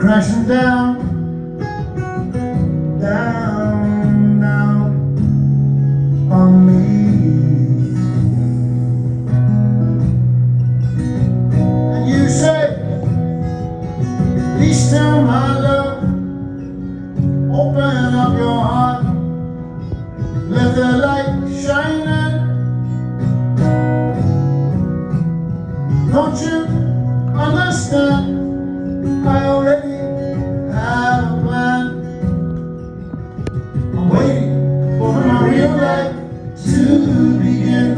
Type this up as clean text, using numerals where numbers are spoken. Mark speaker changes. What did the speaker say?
Speaker 1: crashing down, down, down on me. And you say, be still my love, open up your heart, let the light shine in. Don't you understand? I already have a plan. I'm waiting for my real life to begin.